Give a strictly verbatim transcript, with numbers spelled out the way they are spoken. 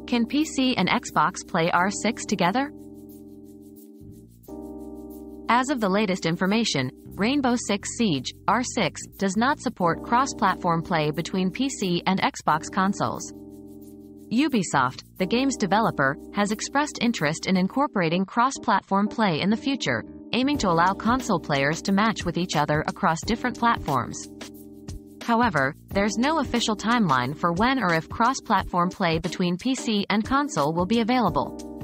Can P C and Xbox play R six together? As of the latest information, Rainbow Six Siege, R six, does not support cross-platform play between P C and Xbox consoles. Ubisoft, the game's developer, has expressed interest in incorporating cross-platform play in the future, aiming to allow console players to match with each other across different platforms. However, there's no official timeline for when or if cross-platform play between P C and console will be available.